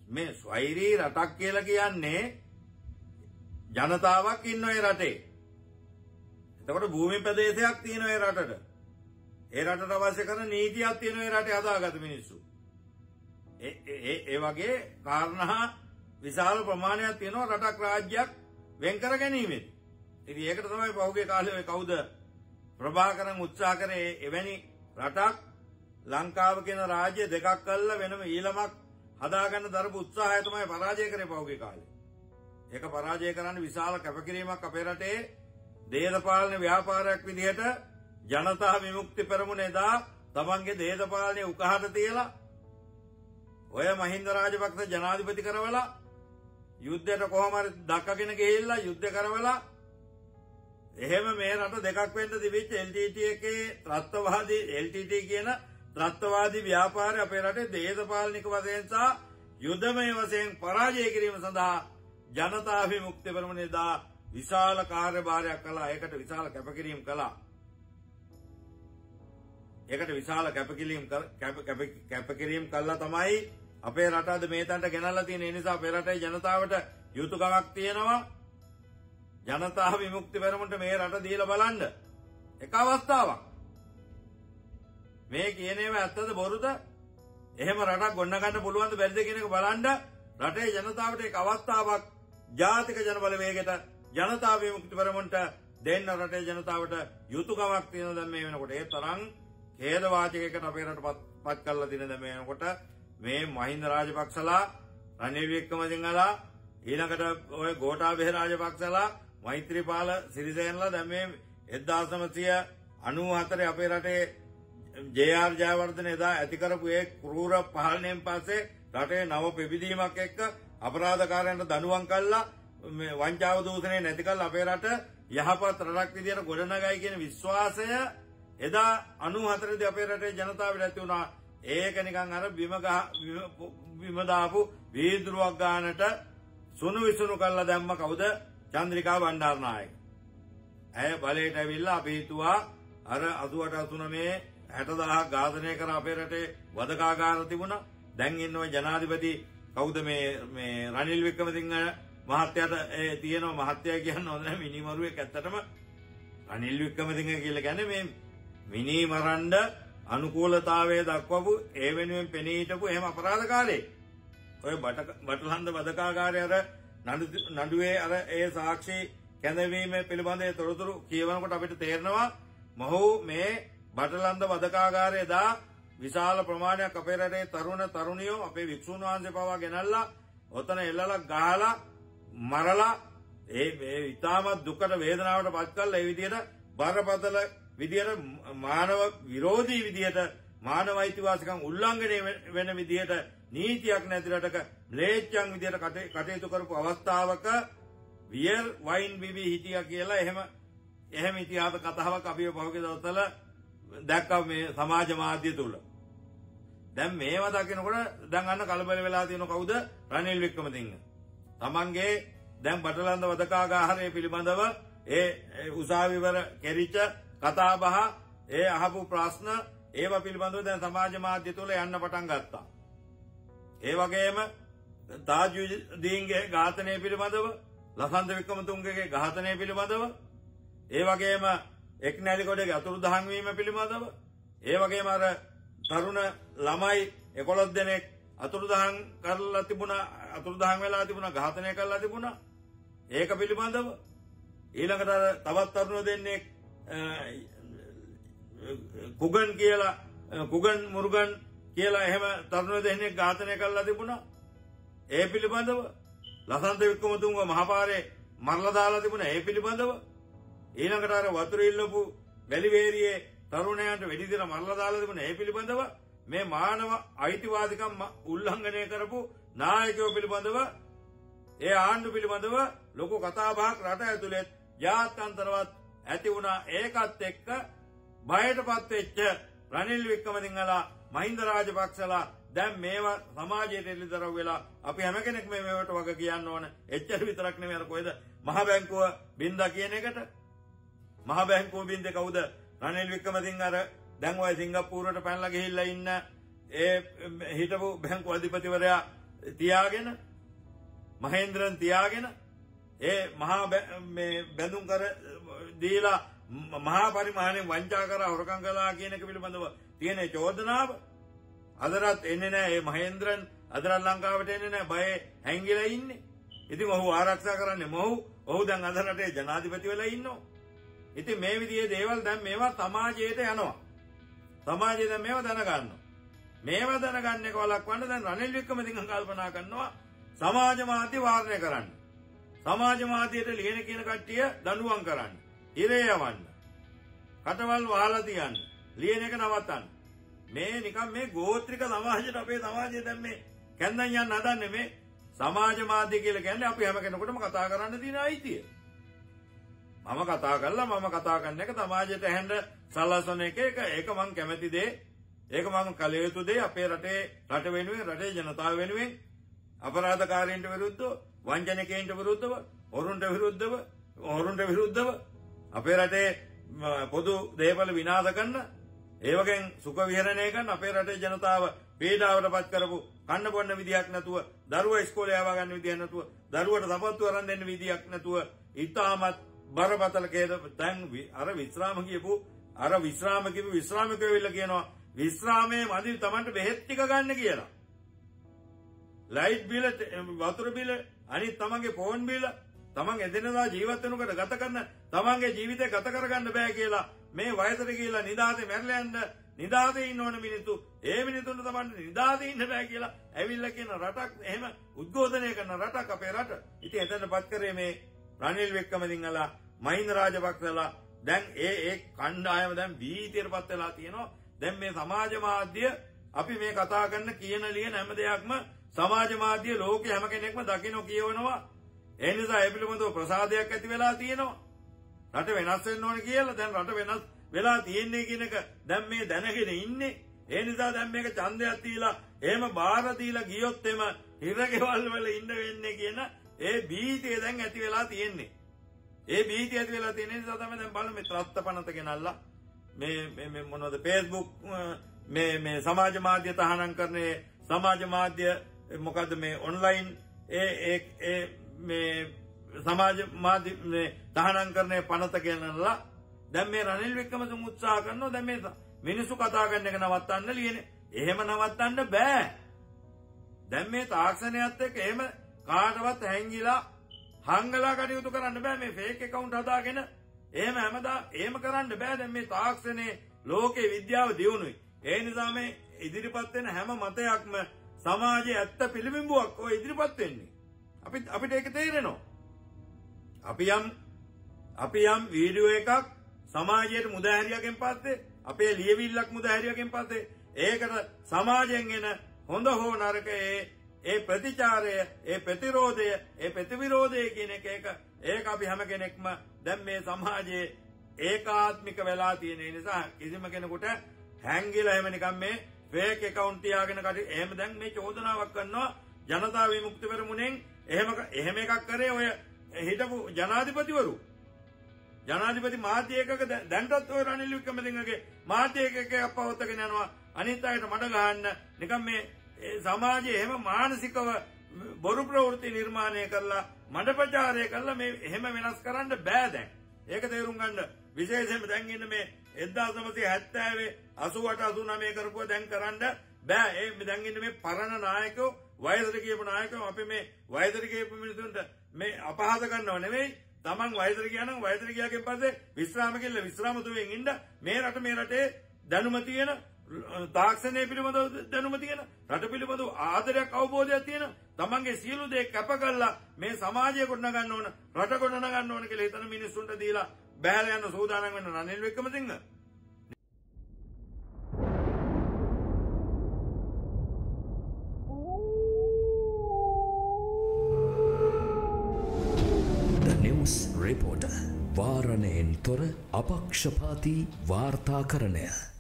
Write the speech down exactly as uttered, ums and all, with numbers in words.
මේ ස්වෛරී රටක් කියලා කියන්නේ ජනතාවක් ඉන්න ඒ රටේ. එතකොට භූමි ප්‍රදේශයක් තියෙනවා ඒ රටට. ඒ රටට අවශ්‍ය කරන නීතියක් තියෙනවා ඒ රටේ හදාගත්ත මිනිස්සු. ඒ ඒ ඒ වගේ කාරණා විශාල ප්‍රමාණයක් තියෙනවා රටක් රාජ්‍යයක් වෙන් කර ගැනීමෙන්. ඉතින් ඒකට තමයි පහුගිය කාලේ ඔය කවුද ප්‍රභාකරන් උත්සාහ කරේ එවැනි රටක් ලංකාව කියන රාජ්‍ය දෙකක් කළා වෙනම ඊළමක් හදාගන්න දරපු උත්සාහය තමයි පරාජය කරේ පහුගිය කාලේ. ඒක පරාජය කරන්න විශාල කැපකිරීමක් අපේ රටේ දේශපාලන ව්‍යාපාරයක් විදිහට ජනතා විමුක්ති පෙරමුණ එදා තමන්ගේ දේශපාලනයේ උකහාට තියලා ඔය මහින්ද රාජපක්ෂ ජනාධිපති කරවලා යුද්ධයට කොහොම හරි දක්කගෙන ගිහිල්ලා යුද්ධ කරවලා එහෙම මේ රට දෙකක් වෙන්න තිබිච්ච එල් ටී ටී එකේ ත්‍රස්තවාදී එල් ටී ටී කියන ත්‍රස්තවාදී ව්‍යාපාරය අපේ රටේ දේශපාලනික වශයෙන් සහ යුද්ධමය වශයෙන් පරාජය කිරීම සඳහා ජනතා විමුක්ති පෙරමුණ එදා විශාල කාර්යභාරයක් කළා. ඒකට විශාල කැපකිරීම කළා. ඒකට විශාල කැපකිරීම කැපකිරීම කළා තමයි අපේ රට අද මේ තැනට ගෙනල්ලා තියෙන. ඒ නිසා අපේ රටේ ජනතාවට යුතුයකමක් තියෙනවා. ජනතා විමුක්ති පෙරමුණට මේ රට දීලා බලන්න. එක අවස්ථාවක්. මේ කියන ඒවා ඇත්තද බොරුද? එහෙම රටක් ගොඩ ගන්න පුළුවන්ද බැරිද කියන එක බලන්න රටේ ජනතාවට එක අවස්ථාවක් ජාතික ජන බලවේගයට ජනතා විමුක්ති පෙරමුණට දෙන්න රටේ ජනතාවට යුතුයකමක් තියෙනවා දැන් මේ වෙනකොට. ඒ තරම් ඛේද වාචකයකට අපේ රට පත් කරලා තියෙන දැන් මේ වෙනකොට මේ මහින්ද රාජපක්ෂලා රනිල් වික්‍රමසිංහලා ඊළඟට ඔය ගෝඨාභය රාජපක්ෂලා මෛත්‍රීපාල සිරිසේනලා දැන් මේ එක්දාස් නවසිය අනූ හතරේ අපේ රටේ ජේ ආර් ජයවර්ධන එදා ඇති කරපු ඒ ක්‍රූර පාලනයෙන් පස්සේ රටේ නව පිබිදීමක් එක්ක අපරාධකාරයන්ට දඬුවම් කළා මේ වංචාව දූෂණය නැති කළා අපේ රට යහපත් රටක් විදියට ගොඩනගයි කියන විශ්වාසය එදා අනූ හතරේදී අපේ රටේ ජනතාවට ඇති වුණා. ඒක නිකන් අර බිම ගහ බිම දාපු වීදුරුවක් ගන්නට සුණු විසුණු කළා දැම්ම කවුද? චන්ද්‍රිකා බණ්ඩාරනායක. ඇය බලයට ඇවිල්ලා අපි හිතුවා අර අසූ අට අසූ නවය හැට දහසක් ඝාතනය කර අපේ රටේ වදකාගාර තිබුණා. දැන් ඉන්නවා ජනාධිපති කවුද මේ මේ රනිල් වික්‍රමසිංහ මහත්තයාට ඒ තියෙනවා මහත්තයා කියන්න හොඳ නැහැ මිනිමරුවෙක් ඇත්තටම රනිල් වික්‍රමසිංහ කියලා කියන්නේ මේ මිනි මරන්න අනුකූලතාවය දක්වපු ඒ වෙනුවෙන් පෙනී හිටපු එහෙම අපරාධකාරයෙක්. ඔය බටලන්ද වදකාගාරය අර නඩුවේ අර ඒ සාක්ෂි කැඳවීම පිළිබඳ තොරතුරු කියවනකොට අපිට තේරෙනවා මොහු මේ බටලන්ද වදකාගාරයේ දා විශාල ප්‍රමාණයක් අපේ රටේ තරුණ තරුණියෝ අපේ වික්ෂුන් වහන්සේ පවා ගෙනල්ලා ඔතන එල්ලලා ගහලා මරලා ඒ ඒ ඉතාමත් දුකට වේදනාවට පත් කළා. ඒ විදිහට බරපතල විදිහට මානව විරෝධී විදිහට මානව අයිතිවාසිකම් උල්ලංඝනය වෙන විදිහට නීතියක් නැති රටක ම්ලේච්ඡයන් විදිහට කටයුතු කරපු අවස්ථාවක වියර් වයින් බිබි හිටියා කියලා එහෙම එහෙම ඉතිහාස කතාවක් අපි පහුගිය දවස්වල දැක්කා මේ සමාජ මාධ්‍ය තුල. දැන් මේවා දකිනකොට දැන් අන්න කලබල වෙලා තියෙන කවුද? රනිල් වික්‍රමසිංහ. තමන්ගේ දැන් බටලන්ද වදකාගාරය පිළිබඳව ඒ උසාවිවර කෙරිච්ච කතා බහ ඒ අහපු ප්‍රශ්න ඒවා පිළිබඳව දැන් සමාජ මාධ්‍ය තුල යන්න පටන් ගත්තා. ඒ වගේම තාජුදීන්ගේ ඝාතනය පිළිබඳව ලසන්ත වික්‍රමතුංගගේ ඝාතනය පිළිබඳව ඒ වගේම එක්නැලිගොඩගේ අතුරුදහන් වීම පිළිබඳව ඒ වගේම අර තරුණ ළමයි එකොළොස් දෙනෙක් අතුරුදහන් කරලා තිබුණා අතුරුදහන් වෙලා තිබුණා ඝාතනය කරලා තිබුණා ඒක පිළිබඳව ඊළඟට අර තවත් තරුණ දෙන්නෙක් කුගන් කියලා කුගන් මුරුගන් කියලා එහෙම තරුණ දෙන්නෙක් ඝාතනය කරලා තිබුණා ඒ පිළිබඳව ලසන්ත වික්‍රමතුංග මහපාරේ මරලා දාලා තිබුණා ඒ පිළිබඳව ඊළඟට අර වතුර ඉල්ලපු වැලිවේරියේ තරුණයන්ට වෙඩි දින මරලා දාලා තිබුණා ඒ පිළිබඳව මේ මානව අයිතිවාසිකම් උල්ලංඝනය කරපු නායකයෝ පිළිබඳව ඒ ආණ්ඩු පිළිබඳව ලොකු කතා බහක් රට ඇතුළේ ජාත්‍යන්තරවත් ඇති වුණා. ඒකත් එක්ක බයටපත් වෙච්ච රනිල් වික්‍රමසිංහලා මහින්ද රාජපක්ෂලා දැන් මේවා සමාජයට එළිදරව් වෙලා අපි හැම කෙනෙක්ම මේවට වග කියන්න ඕන. එච්චර විතරක් නෙමෙයි අර කොහෙද මහ බැංකුව බින්දා කියන එකට. මහ බැංකුව බින්දේ කවුද? රනිල් වික්‍රමසිංහ අර දැන් ඔය සිංගප්පූරුවට පැනලා ගිහිල්ලා ඉන්න ඒ හිටපු බැංකුව අධිපතිවරයා තියාගෙන මහේන්ද්‍රන් තියාගෙන ඒ මහා මේ බැඳුම් කර දීලා මහා පරිමාණයෙන් වංචා කරා හොරකම් කළා කියන එක පිළිබඳව තියෙන චෝදනාව අදරත් එන්නේ නැහැ. මේ මහේන්ද්‍රන් අදරත් ලංකාවට එන්නේ නැහැ. බය හැංගිලා ඉන්නේ. ඉතින් ඔහු ආරක්ෂා කරන්නේ මොහු. ඔහු දැන් අද රටේ ජනාධිපති වෙලා ඉන්නවා. ඉතින් මේ විදිහේ දේවල් දැන් මේවා සමාජයට යනවා. සමාජය දැන් මේවා දැනගන්නවා. මේවා දැනගන්න එක වළක්වන්න දැන් රනිල් වික්‍රමසිංහ කල්පනා කරනවා සමාජ මාධ්‍ය වාරණය කරන්න. සමාජ මාධ්‍යයට ලියන කියන කට්ටිය දඬුවම් කරන්න. ඉරේ යවන්න. කටවල් වහලා තියන්න. ලියන එක නවත්තන්න. මේ නිකන් මේ ගෝත්‍රික සමාජයට අපේ සමාජය දැන් මේ කැන්දන් යන්න හදන්නේ මේ සමාජ මාධ්‍ය කියලා කියන්නේ අපි හැම කෙනෙකුටම කතා කරන්න තියෙන අයිතිය. මම කතා කළා මම කතා කරන එක සමාජයට ඇහෙන්න සලසන එක එක ඒක මම කැමති දේ. ඒක මම කළ යුතු දේ අපේ රටේ රට වෙනුවෙන් රටේ ජනතාව වෙනුවෙන් අපරාධකාරීන්ට විරුද්ධව වංචනිකයින්ට විරුද්ධව හොරුන්ට විරුද්ධව හොරුන්ට විරුද්ධව අපේ රටේ පොදු දේපල විනාශ කරන ඒ වගේන් සුඛ විහරණය කරන අපේ රටේ ජනතාව පීඩාවටපත් කරපු කන්න බොන්න විදියක් නැතුව දරුවා ඉස්කෝලේ යවා ගන්න විදියක් නැතුව දරුවට සපත්තු අරන් දෙන්න විදියක් නැතුව ඉතාමත් බරපතල කේද දැන් අර විශ්‍රාම කියපු අර විශ්‍රාම කියපු විශ්‍රාමිකයෝ විල කියනවා විශ්‍රාමයේ මදි Tamanට බෙහෙත් ටික ගන්න කියලා. ලයිට් බිල වතුර බිල අනිත් තමන්ගේ ෆෝන් බිල තමන් එදිනදා ජීවත් වෙනකොට ගත කරන තමන්ගේ ජීවිතය ගත කරගන්න බෑ කියලා මේ වයසට ගිහිලා නිදාසේ මැරලා යන්න නිදාසේ ඉන්න ඕන මිනිස්සු ඒ මිනිතුන්ට තමන්ට නිදාසේ ඉන්න බෑ කියලා ඇවිල්ලා කියන රටක් එහෙම උද්ඝෝෂණය කරන රටක් අපේ රට. ඉතින් එතනපත් කරේ මේ රනිල් වික්‍රමසිංහලා මහින්ද රාජපක්ෂලා දැන් ඒ ඒ කණ්ඩායම දැන් වීතියටපත් වෙලා තියෙනවා. දැන් මේ සමාජ මාධ්‍ය අපි මේ කතා කරන කියන ලියන හැම දෙයක්ම සමාජ මාධ්‍ය ලෝකේ හැම කෙනෙක්ම දකින්න කියවනවා. ඒ නිසා ඒ පිළිබඳව ප්‍රසාදයක් ඇති වෙලා තියෙනවා. රට වෙනස් වෙන්න ඕන කියලා දැන් රට වෙනස් වෙලා තියෙන්නේ කියන එක දැන් මේ දැනගෙන ඉන්නේ. ඒ නිසා දැන් මේක ඡන්දයක් දීලා එහෙම බාර දීලා ගියොත් එම හිරගෙවල් වල ඉන්න වෙන්නේ කියන ඒ බීතිය දැන් ඇති වෙලා තියෙන්නේ. ඒ බීතිය ඇති වෙලා තියෙන නිසා තමයි දැන් බලන්න මේ ත්‍රස්ත පනත ගෙනල්ලා මේ මේ මොනවද Facebook මේ මේ සමාජ මාධ්‍ය තහනම් කරන්නේ සමාජ මාධ්‍ය මොකද්ද මේ ඔන්ලයින් ඒ ඒ ඒ මේ සමාජ මාධ්‍ය මේ තහනම් කරන්නේ පනත ගෙනල්ලා දැන් මේ රනිල් වික්‍රමසිංහ උත්සාහ කරනවා දැන් මේ මිනිස්සු කතා කරන එක නවත්තන්න ලියන්නේ. එහෙම නවත්තන්න බෑ. දැන් මේ තාක්ෂණයත් එක්ක එහෙම කාටවත් හැංගිලා හංගලා කටයුතු කරන්න බෑ. මේ ෆේක් account හදාගෙන එහෙම හැමදා එහෙම කරන්න බෑ. දැන් මේ තාක්ෂණයේ ලෝකේ විද්‍යාව දියුණුයි. ඒ නිසා මේ ඉදිරිපත් වෙන හැම මතයක්ම සමාජයේ ඇත්ත පිළිබිඹුවක් ඔය ඉදිරිපත් වෙන්නේ. අපි අපිට ඒක තේරෙනවා. අපි යම් අපි යම් වීඩියෝ එකක් සමාජයට මුදාහැරියකින් පස්සේ අපේ ලියවිල්ලක් මුදාහැරියකින් පස්සේ ඒකට සමාජයෙන් එන හොඳ හෝ නරක ඒ ඒ ප්‍රතිචාරය ඒ ප්‍රතිරෝධය ඒ ප්‍රතිවිරෝධය කියන එක ඒක ඒක අපි හැම කෙනෙක්ම දැන් මේ සමාජයේ ඒකාත්මික වෙලා තියෙන නිසා කිසිම කෙනෙකුට හැංගිලා එහෙම නිකන් මේ ෆේක් account තියාගෙන කටි එහෙම දැන් මේ චෝදනාවක් කරනවා ජනතා විමුක්ති පෙරමුණෙන් එහෙම එහෙම එකක් කරේ ඔය හිටපු ජනාධිපතිවරු ජනාධිපති මාධ්‍ය එකක දැන්ටත් ඔය රනිල් වික්‍රමසිංහගේ මාධ්‍ය එකක අපවතගෙන යනවා අනිත් අයට මඩ ගහන්න නිකන් මේ සමාජයේ එහෙම මානසිකව බොරු ප්‍රවෘත්ති නිර්මාණය කරලා මඩ ප්‍රචාරය කරලා මේ එහෙම වෙනස් කරන්න බෑ දැන්. ඒක තේරුම් ගන්න විශේෂයෙන්ම දැන් ඉන්න මේ එක්දාස් නවසිය හැත්තෑවේ අසූඅට අසූනවය කරපුවා දැන් කරන්න බෑ. ඒ දැන් ඉන්න මේ පරණ නායකයෝ වයසට ගියපු නායකයෝ අපි මේ වයසට ගියපු මිනිසුන්ට මේ අපහාස කරනව නෙවෙයි. තමන් වයසට ගියා නම් වයසට ගියාගෙන් පස්සේ විශ්‍රාම කෙල්ල විශ්‍රාම දුවෙන් ඉන්න මේ රට මේ රටේ දැනුම තියෙන තාක්ෂණය පිළිබඳව දැනුම තියෙන රට පිළිබඳව ආදරයක් අවබෝධයක් තියෙන තමන්ගේ සියලු දේ කැප කරලා මේ සමාජය ගොඩනගන්න ඕන රට ගොඩනගන්න ඕන කියලා හිතන මිනිස්සුන්ට දීලා බෑලා යන සූදානම් වෙන රනිල් වික්‍රමසිංහ රිපෝටර් වාරණයෙන් තොර අපක්ෂපාතී වාර්තාකරණය